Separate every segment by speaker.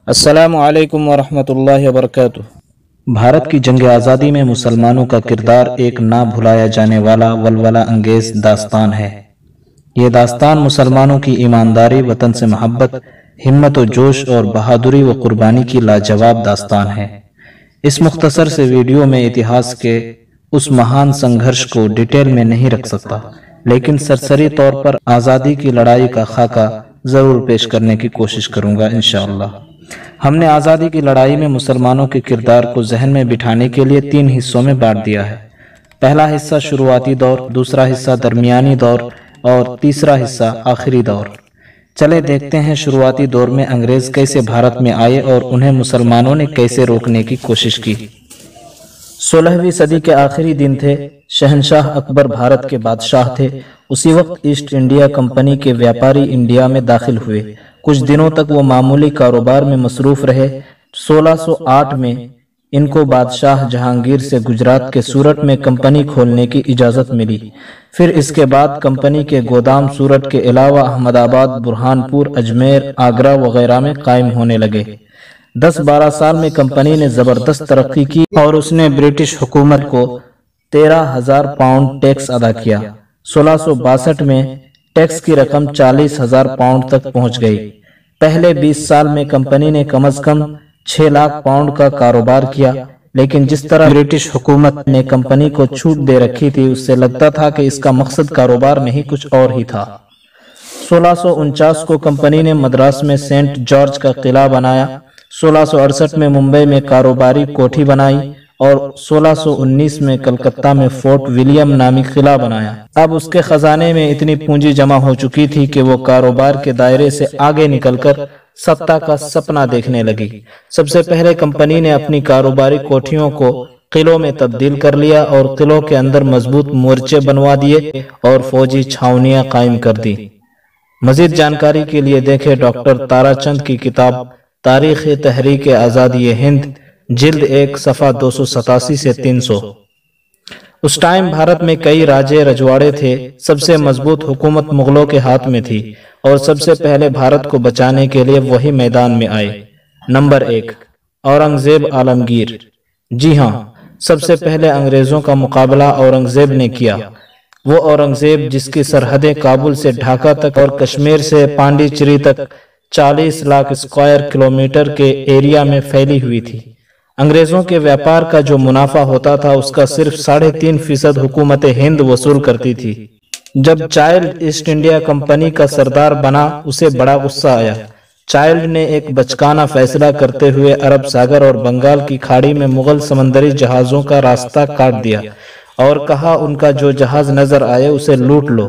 Speaker 1: السلام علیکم ورحمۃ اللہ وبرکاتہ۔ بھارت کی جنگ آزادی میں مسلمانوں کا کردار ایک نہ بھلایا جانے والا ولولہ انگیز داستان ہے۔ یہ داستان مسلمانوں کی ایمانداری، وطن سے محبت، ہمت و جوش اور بہادری و قربانی کی لاجواب داستان ہے۔ اس مختصر سے ویڈیو میں اتہاس کے اس مہان سنگھرش کو ڈیٹیل میں نہیں رکھ سکتا، لیکن سرسری طور پر آزادی کی لڑائی کا خاکہ ضرور پیش کرنے کی کوشش کروں گا انشاءاللہ۔ ہم نے آزادی کی لڑائی میں مسلمانوں کے کردار کو ذہن میں بٹھانے کے لیے 3 حصوں میں بانٹ دیا ہے۔ پہلا حصہ شروعاتی دور، دوسرا حصہ درمیانی دور اور تیسرا حصہ آخری دور۔ چلے دیکھتے ہیں شروعاتی دور میں انگریز کیسے بھارت میں آئے اور انہیں مسلمانوں نے کیسے روکنے کی کوشش کی۔ 16ویں صدی کے آخری دن تھے۔ شہنشاہ اکبر بھارت کے بادشاہ تھے۔ اسی وقت ایسٹ انڈیا کمپنی کے ویاپاری انڈیا میں داخل ہوئے۔ کچھ دنوں تک وہ معمولی کاروبار میں مصروف رہے۔ 1608 میں ان کو بادشاہ جہانگیر سے گجرات کے سورت میں کمپنی کھولنے کی اجازت ملی۔ پھر اس کے بعد کمپنی کے گودام سورت کے علاوہ احمد آباد، برہان پور، اجمیر، آگرہ وغیرہ میں قائم ہونے لگے۔ 10-12 سال میں کمپنی نے زبردست ترقی کی اور اس نے برٹش حکومت کو 13,000 پاؤنڈ ٹیکس ادا کیا۔ 1662 میں ٹیکس کی رقم 40,000 پاؤنڈ تک پہنچ گئی۔ پہلے 20 سال میں کمپنی نے کم از کم 6 لاکھ پاؤنڈ کا کاروبار کیا، لیکن جس طرح برٹش حکومت نے کمپنی کو چھوٹ دے رکھی تھی، اس سے لگتا تھا کہ اس کا مقصد کاروبار نہیں کچھ اور ہی تھا۔ 1649 کو کمپنی نے مدراس میں سینٹ جارج کا قلعہ بنایا۔ 1668 میں ممبئی میں کاروباری کوٹھی بنائی اور 1619 میں کلکتہ میں فورٹ ولیم نامی قلعہ بنایا۔ اب اس کے خزانے میں اتنی پونجی جمع ہو چکی تھی کہ وہ کاروبار کے دائرے سے آگے نکل کر سطح کا سپنا دیکھنے لگی۔ سب سے پہلے کمپنی نے اپنی کاروباری کوٹھیوں کو قلعوں میں تبدیل کر لیا اور قلعوں کے اندر مضبوط مورچے بنوا دیے اور فوجی چھاونیاں قائم کر دی۔ مزید جانکاری کے لیے دیکھیں ڈاکٹر تارا چند کی کتاب تاریخ تحریک آزادی ہند، جلد 1، صفحہ 287 سے 300۔ اس ٹائم بھارت میں کئی راجے رجواڑے تھے۔ سب سے مضبوط حکومت مغلوں کے ہاتھ میں تھی اور سب سے پہلے بھارت کو بچانے کے لیے وہی میدان میں آئے۔ نمبر 1، اورنگزیب عالمگیر۔ جی ہاں، سب سے پہلے انگریزوں کا مقابلہ اورنگزیب نے کیا۔ وہ اورنگزیب جس کی سرحدیں کابل سے ڈھاکہ تک اور کشمیر سے پانڈی چیری تک 40 لاکھ اسکوائر کلومیٹر کے ایریا میں پھیلی ہوئی تھی۔ انگریزوں کے ویپار کا جو منافع ہوتا تھا اس کا صرف 3.5% حکومت ہند وصول کرتی تھی۔ جب چائلڈ ایسٹ انڈیا کمپنی کا سردار بنا، اسے بڑا غصہ آیا۔ چائلڈ نے ایک بچکانہ فیصلہ کرتے ہوئے عرب ساگر اور بنگال کی کھاڑی میں مغل سمندری جہازوں کا راستہ کاٹ دیا اور کہا ان کا جو جہاز نظر آئے اسے لوٹ لو۔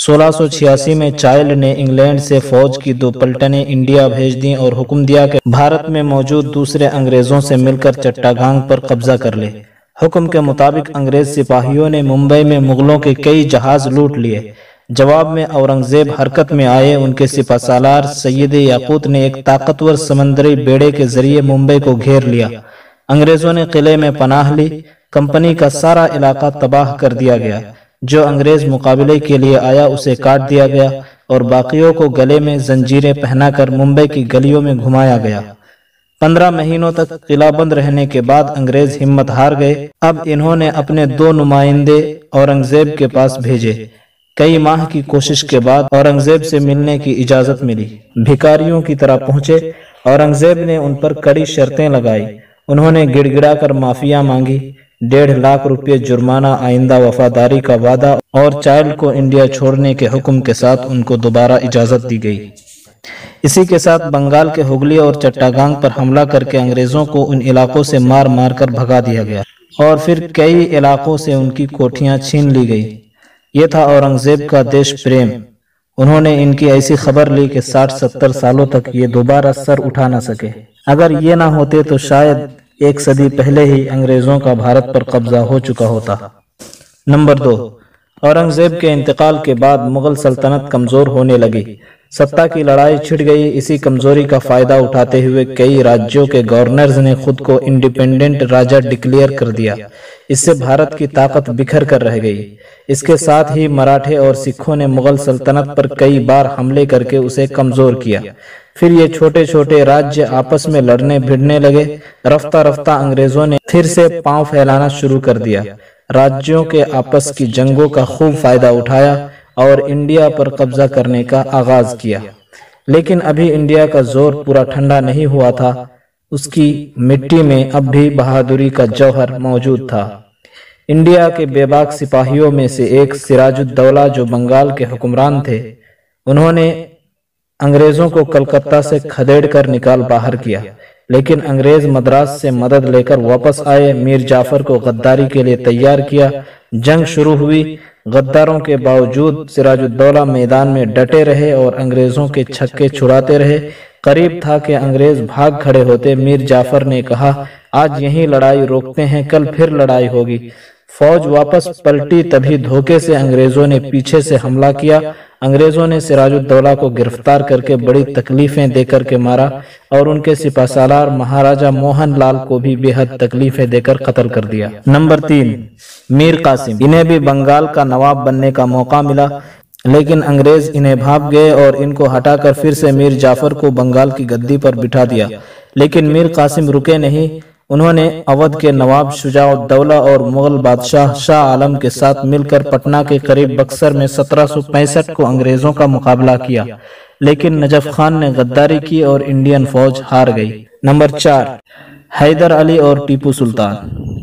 Speaker 1: 1686 میں چائلڈ نے انگلینڈ سے فوج کی 2 پلٹنیں انڈیا بھیج دیں اور حکم دیا کہ بھارت میں موجود دوسرے انگریزوں سے مل کر چٹاگانگ پر قبضہ کر لے۔ حکم کے مطابق انگریز سپاہیوں نے ممبئی میں مغلوں کے کئی جہاز لوٹ لیے۔ جواب میں اورنگزیب حرکت میں آئے۔ ان کے سپہ سالار سید یاقوت نے ایک طاقتور سمندری بیڑے کے ذریعے ممبئی کو گھیر لیا۔ انگریزوں نے قلعے میں پناہ لی۔ کمپنی کا سارا علاقہ تباہ کر دیا گیا۔ جو انگریز مقابلے کے لیے آیا اسے کاٹ دیا گیا اور باقیوں کو گلے میں زنجیریں پہنا کر ممبئی کی گلیوں میں گھمایا گیا۔ 15 مہینوں تک قلعہ بند رہنے کے بعد انگریز ہمت ہار گئے۔ اب انہوں نے اپنے 2 نمائندے اورنگزیب کے پاس بھیجے۔ کئی ماہ کی کوشش کے بعد اورنگزیب سے ملنے کی اجازت ملی۔ بھکاریوں کی طرح پہنچے۔ اورنگزیب نے ان پر کڑی شرطیں لگائی۔ انہوں نے گڑ گڑا کر معافیاں مانگی، 1.5 لاکھ روپے جرمانہ، آئندہ وفاداری کا وعدہ اور چائلڈ کو انڈیا چھوڑنے کے حکم کے ساتھ ان کو دوبارہ اجازت دی گئی۔ اسی کے ساتھ بنگال کے ہگلی اور چٹاگانگ پر حملہ کر کے انگریزوں کو ان علاقوں سے مار مار کر بھگا دیا گیا اور پھر کئی علاقوں سے ان کی کوٹھیاں چھین لی گئی۔ یہ تھا اورنگزیب کا دیش پریم۔ انہوں نے ان کی ایسی خبر لی کہ 60-70 سالوں تک یہ دوبارہ سر اٹھا نہ سکے۔ اگر یہ نہ ہوتے تو شاید 1 صدی پہلے ہی انگریزوں کا بھارت پر قبضہ ہو چکا ہوتا۔ نمبر 2، اورنگزیب کے انتقال کے بعد مغل سلطنت کمزور ہونے لگی۔ سطح کی لڑائی چھڑ گئی۔ اسی کمزوری کا فائدہ اٹھاتے ہوئے کئی راجیوں کے گورنرز نے خود کو انڈیپینڈنٹ راجہ ڈکلیئر کر دیا۔ اس سے بھارت کی طاقت بکھر کر رہ گئی۔ اس کے ساتھ ہی مراٹھے اور سکھوں نے مغل سلطنت پر کئی بار حملے کر کے اسے کمزور کیا۔ پھر یہ چھوٹے چھوٹے راجیہ آپس میں لڑنے بھڑنے لگے۔ رفتہ رفتہ انگریزوں نے پھر سے پاؤں پھیلانا شروع کر دیا، راجیوں کے آپس کی جنگوں کا خوب فائدہ اٹھایا اور انڈیا پر قبضہ کرنے کا آغاز کیا۔ لیکن ابھی انڈیا کا زور پورا ٹھنڈا نہیں ہوا تھا، اس کی مٹی میں اب بھی بہادری کا جوہر موجود تھا۔ انڈیا کے بے باک سپاہیوں میں سے ایک سراج الدولہ جو بنگال کے حکمران تھے، انہوں نے انگریزوں کو کلکتہ سے کھدیڑ کر نکال باہر کیا، لیکن انگریز مدراس سے مدد لے کر واپس آئے، میر جعفر کو غداری کے لیے تیار کیا۔ جنگ شروع ہوئی، غداروں کے باوجود سراج الدولہ میدان میں ڈٹے رہے اور انگریزوں کے چھکے چھڑاتے رہے۔ قریب تھا کہ انگریز بھاگ کھڑے ہوتے۔ میر جعفر نے کہا، آج یہیں لڑائی روکتے ہیں، کل پھر لڑائی ہوگی۔ فوج واپس پلٹی، تبھی دھوکے سے انگریزوں نے پیچھے سے حملہ کیا۔ انگریزوں نے سراج الدولہ کو گرفتار کر کے بڑی تکلیفیں دے کر کے مارا اور ان کے سپہ سالار مہاراجہ موہن لال کو بھی بے حد تکلیفیں دے کر قتل کر دیا۔ نمبر 3، میر قاسم۔ انہیں بھی بنگال کا نواب بننے کا موقع ملا، لیکن انگریز انہیں بھاپ گئے اور ان کو ہٹا کر پھر سے میر جعفر کو بنگال کی گدی پر بٹھا دیا۔ لیکن میر قاسم رکے نہیں، انہوں نے اودھ کے نواب شجاع الدولہ اور مغل بادشاہ شاہ عالم کے ساتھ مل کر پٹنہ کے قریب بکسر میں 1765 کو انگریزوں کا مقابلہ کیا، لیکن نجف خان نے غداری کی اور انڈین فوج ہار گئی۔ نمبر 4، حیدر علی اور ٹیپو سلطان۔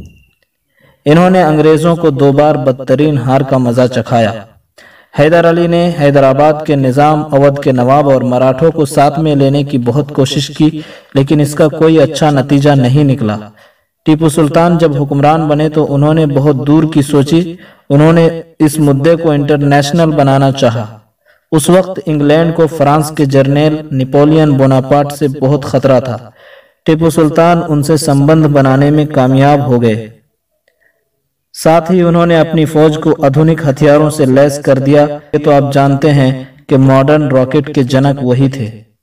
Speaker 1: انہوں نے انگریزوں کو 2 بار بدترین ہار کا مزہ چکھایا۔ حیدر علی نے حیدرآباد کے نظام، اودھ کے نواب اور مراٹھوں کو ساتھ میں لینے کی بہت کوشش کی، لیکن اس کا کوئی اچھا نتیجہ نہیں نکلا۔ ٹیپو سلطان جب حکمران بنے تو انہوں نے بہت دور کی سوچی، انہوں نے اس مدعے کو انٹرنیشنل بنانا چاہا۔ اس وقت انگلینڈ کو فرانس کے جرنیل نپولین بوناپارٹ سے بہت خطرہ تھا۔ ٹیپو سلطان ان سے سمبند بنانے میں کامیاب ہو گئے، ساتھ ہی انہوں نے اپنی فوج کو آدھونک ہتھیاروں سے لیس کر دیا۔ یہ تو آپ جانتے ہیں کہ ماڈرن راکٹ کے جنک وہی تھے۔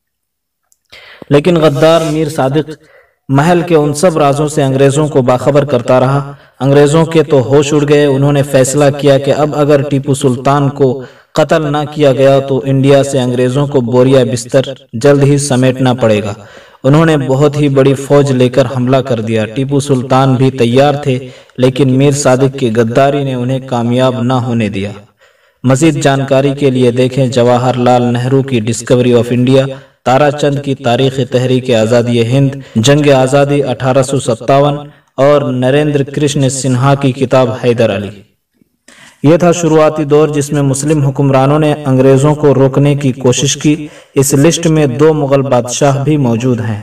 Speaker 1: لیکن غدار میر صادق محل کے ان سب رازوں سے انگریزوں کو باخبر کرتا رہا۔ انگریزوں کے تو ہوش اڑ گئے۔ انہوں نے فیصلہ کیا کہ اب اگر ٹیپو سلطان کو قتل نہ کیا گیا تو انڈیا سے انگریزوں کو بوریا بستر جلد ہی سمیٹنا پڑے گا۔ انہوں نے بہت ہی بڑی فوج لے کر حملہ کر دیا۔ ٹیپو سلطان بھی تیار تھے، لیکن میر صادق کی غداری نے انہیں کامیاب نہ ہونے دیا۔ مزید جانکاری کے لیے دیکھیں جواہر لال نہرو کی ڈسکوری آف انڈیا، تارا چند کی تاریخ تحریک آزادی ہند، جنگ آزادی 1857 اور نریندر کرشن سنہا کی کتاب حیدر علی۔ یہ تھا شروعاتی دور جس میں مسلم حکمرانوں نے انگریزوں کو روکنے کی کوشش کی۔ اس لسٹ میں 2 مغل بادشاہ بھی موجود ہیں۔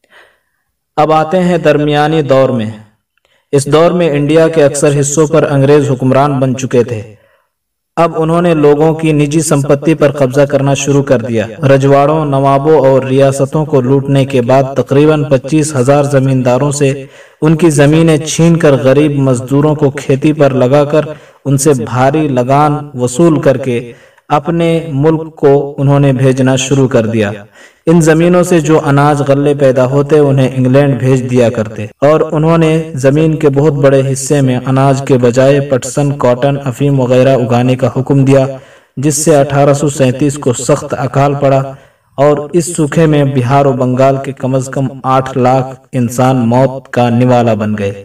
Speaker 1: اب آتے ہیں درمیانی دور میں۔ اس دور میں انڈیا کے اکثر حصوں پر انگریز حکمران بن چکے تھے۔ اب انہوں نے لوگوں کی نجی سمپتی پر قبضہ کرنا شروع کر دیا۔ رجواڑوں، نوابوں اور ریاستوں کو لوٹنے کے بعد تقریباً 25,000 زمینداروں سے ان کی زمینیں چھین کر غریب مزدوروں کو کھیتی پر لگا کر ان سے بھاری لگان وصول کر کے اپنے ملک کو انہوں نے بھیجنا شروع کر دیا۔ ان زمینوں سے جو اناج غلے پیدا ہوتے انہیں انگلینڈ بھیج دیا کرتے، اور انہوں نے زمین کے بہت بڑے حصے میں اناج کے بجائے پٹسن، کاٹن، افیم وغیرہ اگانے کا حکم دیا، جس سے 1837 کو سخت اکال پڑا اور اس سوکھے میں بہار و بنگال کے کم از کم 8 لاکھ انسان موت کا نوالا بن گئے۔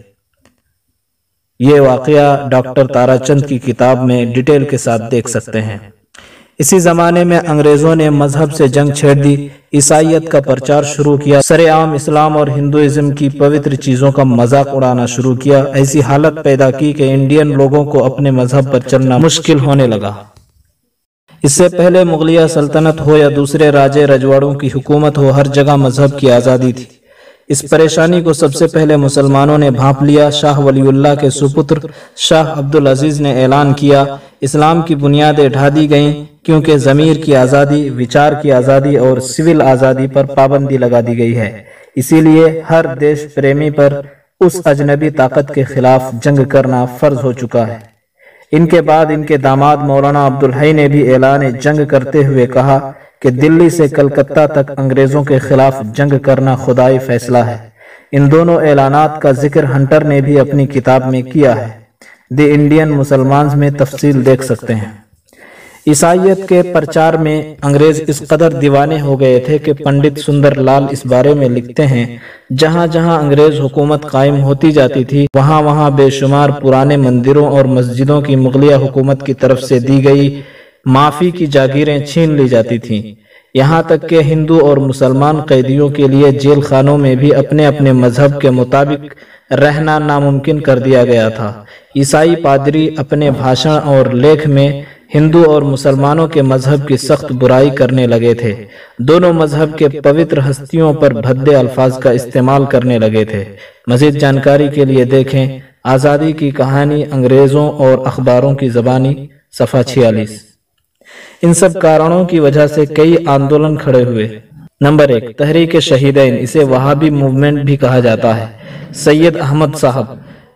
Speaker 1: یہ واقعہ ڈاکٹر تارا چند کی کتاب میں ڈیٹیل کے ساتھ دیکھ سکتے ہیں۔ اسی زمانے میں انگریزوں نے مذہب سے جنگ چھیڑ دی، عیسائیت کا پرچار شروع کیا، سر عام اسلام اور ہندوازم کی پوتر چیزوں کا مذاق اڑانا شروع کیا۔ ایسی حالت پیدا کی کہ انڈین لوگوں کو اپنے مذہب پر چلنا مشکل ہونے لگا۔ اس سے پہلے مغلیہ سلطنت ہو یا دوسرے راجے رجواڑوں کی حکومت ہو، ہر جگہ مذہب کی آزادی تھی۔ اس پریشانی کو سب سے پہلے مسلمانوں نے بھانپ لیا۔ شاہ ولی اللہ کے سپتر شاہ عبدالعزیز نے اعلان کیا، اسلام کی بنیادیں ڈھا دی گئیں، کیونکہ ضمیر کی آزادی، وچار کی آزادی اور سول آزادی پر پابندی لگا دی گئی ہے۔ اسی لیے ہر دیش پریمی پر اس اجنبی طاقت کے خلاف جنگ کرنا فرض ہو چکا ہے۔ ان کے بعد ان کے داماد مولانا عبدالحی نے بھی اعلان جنگ کرتے ہوئے کہا کہ دلی سے کلکتہ تک انگریزوں کے خلاف جنگ کرنا خدائی فیصلہ ہے۔ ان دونوں اعلانات کا ذکر ہنٹر نے بھی اپنی کتاب میں کیا ہے۔ دی انڈین مسلمانز میں تفصیل دیکھ سکتے ہیں۔ عیسائیت کے پرچار میں انگریز اس قدر دیوانے ہو گئے تھے کہ پنڈت سندر لال اس بارے میں لکھتے ہیں، جہاں جہاں انگریز حکومت قائم ہوتی جاتی تھی وہاں وہاں بے شمار پرانے مندروں اور مسجدوں کی مغلیہ حکومت کی طرف سے دی گئی معافی کی جاگیریں چھین لی جاتی تھیں، یہاں تک کہ ہندو اور مسلمان قیدیوں کے لیے جیل خانوں میں بھی اپنے اپنے مذہب کے مطابق رہنا ناممکن کر دیا گیا تھا۔ عیسائی پادری اپنے بھاشن اور لیکھ میں ہندو اور مسلمانوں کے مذہب کی سخت برائی کرنے لگے تھے، دونوں مذہب کے پوتر ہستیوں پر بھدے الفاظ کا استعمال کرنے لگے تھے۔ مزید جانکاری کے لیے دیکھیں آزادی کی کہانی انگریزوں اور اخباروں کی زبانی، صفحہ 46۔ ان سب کارنوں کی وجہ سے کئی آندولن کھڑے ہوئے۔ نمبر 1، تحریک شہیدین، اسے وہابی موومنٹ بھی کہا جاتا ہے۔ سید احمد صاحب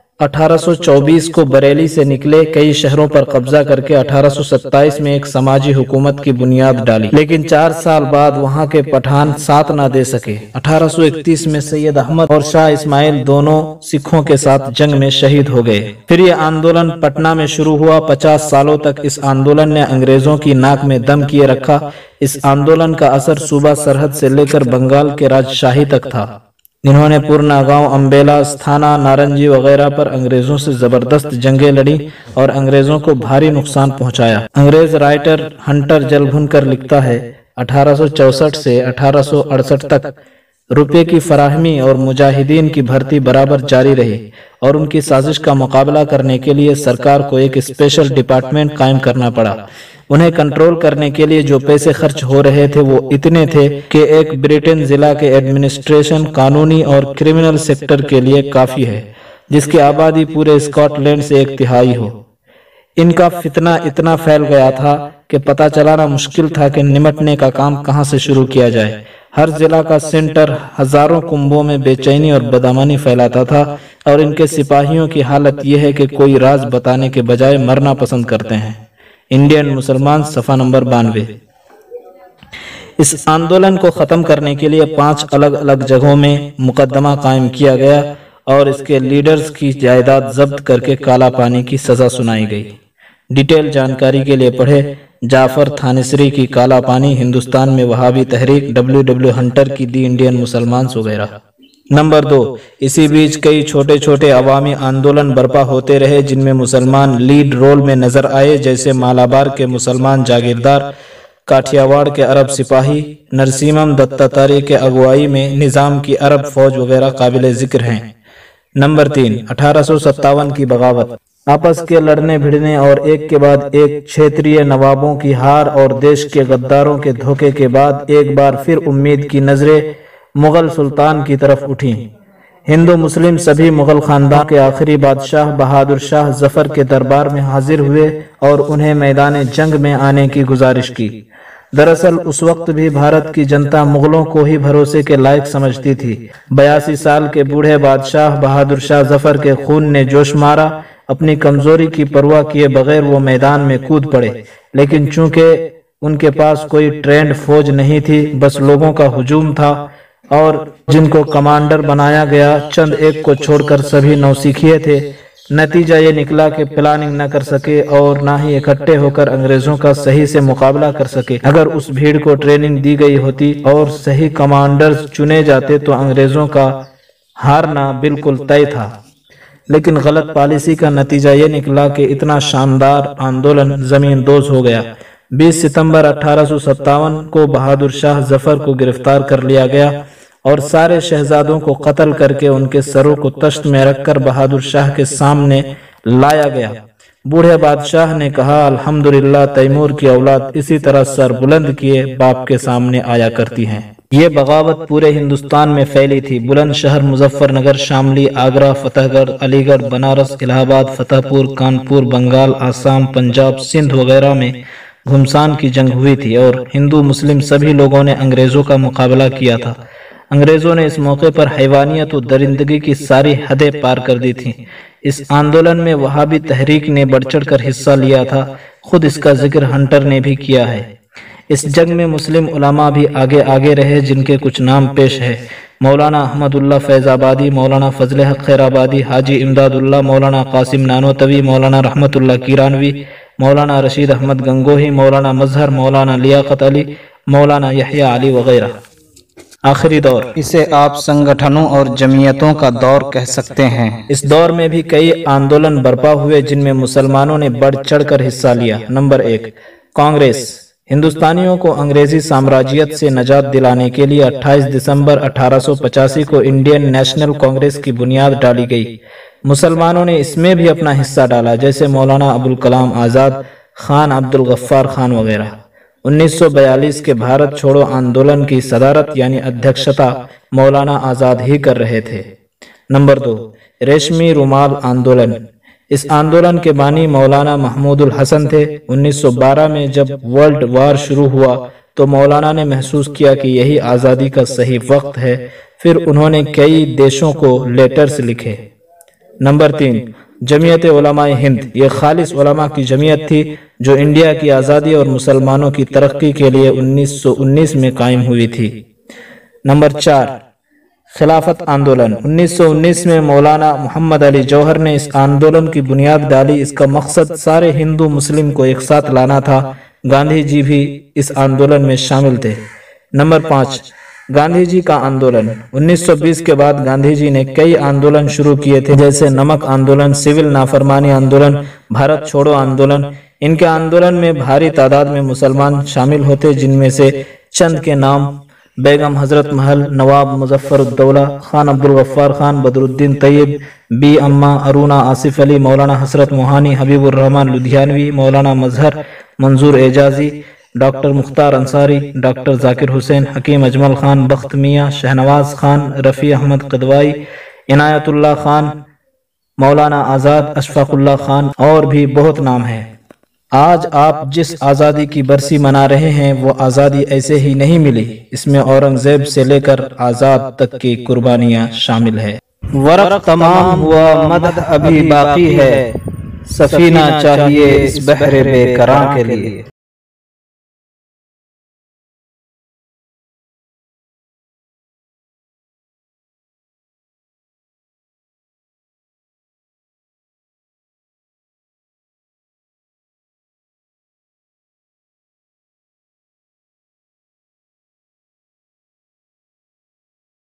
Speaker 1: 1824 کو بریلی سے نکلے، کئی شہروں پر قبضہ کر کے 1827 میں ایک سماجی حکومت کی بنیاد ڈالی، لیکن 4 سال بعد وہاں کے پٹھان ساتھ نہ دے سکے۔ 1831 میں سید احمد اور شاہ اسماعیل دونوں سکھوں کے ساتھ جنگ میں شہید ہو گئے۔ پھر یہ آندولن پٹنہ میں شروع ہوا۔ 50 سالوں تک اس آندولن نے انگریزوں کی ناک میں دم کیے رکھا۔ اس آندولن کا اثر صوبہ سرحد سے لے کر بنگال کے راجشاہی تک تھا۔ انہوں نے پورناگاؤں، امبیلا، استھانہ، نارنجی وغیرہ پر انگریزوں سے زبردست جنگیں لڑی اور انگریزوں کو بھاری نقصان پہنچایا۔ انگریز رائٹر ہنٹر جلبھنکر لکھتا ہے 1864 سے 1868 تک روپے کی فراہمی اور مجاہدین کی بھرتی برابر جاری رہی اور ان کی سازش کا مقابلہ کرنے کے لیے سرکار کو ایک اسپیشل ڈپارٹمنٹ قائم کرنا پڑا۔ انہیں کنٹرول کرنے کے لیے جو پیسے خرچ ہو رہے تھے وہ اتنے تھے کہ ایک بریٹن ضلع کے ایڈمنسٹریشن، قانونی اور کرمنل سیکٹر کے لیے کافی ہے، جس کی آبادی پورے اسکاٹ لینڈ سے 1/3 ہو۔ ان کا فتنہ اتنا پھیل گیا تھا کہ پتہ چلانا مشکل تھا کہ نمٹنے کا کام کہاں سے شروع کیا جائے۔ ہر ضلع کا سینٹر ہزاروں کنبوں میں بے چینی اور بدامنی پھیلاتا تھا، اور ان کے سپاہیوں کی حالت یہ ہے کہ کوئی راز بتانے کے بجائے مرنا پسند کرتے ہیں۔ انڈین مسلمان، صفحہ نمبر 92۔ اس آندولن کو ختم کرنے کے لیے 5 الگ الگ جگہوں میں مقدمہ قائم کیا گیا اور اس کے لیڈرز کی جائیداد ضبط کر کے کالا پانی کی سزا سنائی گئی۔ ڈیٹیل جانکاری کے لیے پڑھے جعفر تھانسری کی کالا پانی، ہندوستان میں وہابی تحریک، WW ہنٹر کی دی انڈین مسلمانز وغیرہ۔ نمبر 2، اسی بیچ کئی چھوٹے چھوٹے عوامی آندولن برپا ہوتے رہے جن میں مسلمان لیڈ رول میں نظر آئے، جیسے مالابار کے مسلمان جاگیردار، کاٹھیاواڑ کے عرب سپاہی، نرسیمم دتاتاری کے اگوائی میں نظام کی عرب فوج وغیرہ قابل ذکر ہیں۔ نمبر 3، 1857 کی بغاوت، آپس کے لڑنے بھڑنے اور ایک کے بعد ایک چھیتری نوابوں کی ہار اور دیش کے غداروں کے دھوکے کے بعد ایک بار پھر امید کی نظریں مغل سلطان کی طرف اٹھیں۔ ہندو مسلم سبھی مغل خاندان کے آخری بادشاہ بہادر شاہ ظفر کے دربار میں حاضر ہوئے اور انہیں میدان جنگ میں آنے کی گزارش کی۔ دراصل اس وقت بھی بھارت کی جنتا مغلوں کو ہی بھروسے کے لائق سمجھتی تھی۔ 82 سال کے بوڑھے بادشاہ بہادر شاہ ظفر کے خون نے جوش مارا، اپنی کمزوری کی پرواہ کیے بغیر وہ میدان میں کود پڑے، لیکن چونکہ ان کے پاس کوئی ٹرینڈ فوج نہیں تھی، بس لوگوں کا ہجوم تھا اور جن کو کمانڈر بنایا گیا چند ایک کو چھوڑ کر سبھی نوسیکھیے تھے۔ نتیجہ یہ نکلا کہ پلاننگ نہ کر سکے اور نہ ہی اکٹھے ہو کر انگریزوں کا صحیح سے مقابلہ کر سکے۔ اگر اس بھیڑ کو ٹریننگ دی گئی ہوتی اور صحیح کمانڈرز چنے جاتے تو انگریزوں کا ہارنا بالکل طے تھا، لیکن غلط پالیسی کا نتیجہ یہ نکلا کہ اتنا شاندار آندولن زمین دوز ہو گیا۔ 20 ستمبر 1857 کو بہادر شاہ ظفر کو گرفتار کر لیا گیا اور سارے شہزادوں کو قتل کر کے ان کے سروں کو تشت میں رکھ کر بہادر شاہ کے سامنے لایا گیا۔ بوڑھے بادشاہ نے کہا، الحمدللہ تیمور کی اولاد اسی طرح سر بلند کیے باپ کے سامنے آیا کرتی ہیں۔ یہ بغاوت پورے ہندوستان میں پھیلی تھی۔ بلند شہر، مظفر نگر، شاملی، آگرہ، فتح گڑھ، علی گڑھ، بنارس، الہ آباد، فتح پور، کانپور، بنگال، آسام، پنجاب، سندھ وغیرہ میں گھمسان کی جنگ ہوئی تھی اور ہندو مسلم سبھی لوگوں نے انگریزوں کا مقابلہ کیا تھا۔ انگریزوں نے اس موقع پر حیوانیت و درندگی کی ساری حدیں پار کر دی تھیں۔ اس آندولن میں وہابی تحریک نے بڑھ چڑھ کر حصہ لیا تھا، خود اس کا ذکر ہنٹر نے بھی کیا ہے۔ اس جنگ میں مسلم علماء بھی آگے رہے، جن کے کچھ نام پیش ہے: مولانا احمد اللہ فیض آبادی، مولانا فضل حق خیر آبادی، حاجی امداد اللہ، مولانا قاسم نانوتوی، مولانا رحمت اللہ کیرانوی، मौलाना रशीद अहमद गंगोही, मौलाना मजहर, मौलाना लियाकत अली, मौलाना यहया अली वगैरह। आखिरी दौर, इसे आप संगठनों और जमीयतों का दौर कह सकते हैं। इस दौर में भी कई आंदोलन बर्पा हुए जिनमें मुसलमानों ने बढ़ चढ़कर हिस्सा लिया। नंबर 1, कांग्रेस। हिंदुस्तानियों को अंग्रेजी साम्राज्यत से निजात दिलाने के लिए 28 दिसंबर 1885 को इंडियन नेशनल कांग्रेस की बुनियाद डाली गई। मुसलमानों ने इसमें भी अपना हिस्सा डाला, जैसे मौलाना अबुल कलाम आज़ाद, खान अब्दुल गफ्फार खान वगैरह। 1942 के भारत छोड़ो आंदोलन की सदारत यानी अध्यक्षता मौलाना आज़ाद ही कर रहे थे। नंबर 2, रेशमी रुमाल आंदोलन। इस आंदोलन के बानी मौलाना महमूदुल हसन थे। 1912 में जब वर्ल्ड वार शुरू हुआ तो मौलाना ने महसूस किया कि यही आज़ादी का सही वक्त है। फिर उन्होंने कई देशों को लेटर्स लिखे। नंबर 3, जमीयत उलमाए हिंद। ये खालिस उलमा की जमीयत थी जो इंडिया की आज़ादी और मुसलमानों की तरक्की के लिए 1919 में कायम हुई थी। नंबर 4, खिलाफत आंदोलन। 1919 में मौलाना मोहम्मद अली जौहर ने इस आंदोलन की बुनियाद डाली। इसका मकसद सारे हिंदू मुस्लिम को एक साथ लाना था। गांधी जी भी इस आंदोलन में शामिल थे। नंबर 5, गांधी जी का आंदोलन। 1920 के बाद गांधी जी ने कई आंदोलन शुरू किए थे, जैसे नमक आंदोलन, सिविल नाफरमानी आंदोलन, भारत छोड़ो आंदोलन। इनके आंदोलन में भारी तादाद में मुसलमान शामिल होते, जिनमें से चंद के नाम बेगम हजरत महल, नवाब मुजफ्फरुद्दौला, खान अब्दुल गफ्फार खान, बदरुद्दीन तैयब, बी अम्मा, अरुणा आसिफ अली, मौलाना हसरत मोहानी, हबीबुर रहमान लुधियानवी, मौलाना मजहर, मंजूर एजाजी, डॉक्टर मुख्तार अंसारी, डॉक्टर जाकिर हुसैन, हकीम अजमल खान, बख्त मियाँ, शहनवाज खान, रफ़ी अहमद कदवाई, इनायतुल्लाह खान, मौलाना आज़ाद, अशफाकुल्लाह खान और भी बहुत नाम हैं। आज आप जिस आज़ादी की बरसी मना रहे हैं वो आज़ादी ऐसे ही नहीं मिली। इसमें औरंगजेब से लेकर आज़ाद तक की कुर्बानियाँ शामिल है। वरक़ तमाम हुआ, मदह अभी बाकी है, सफीना चाहिए इस बहरे बेकरां के लिए।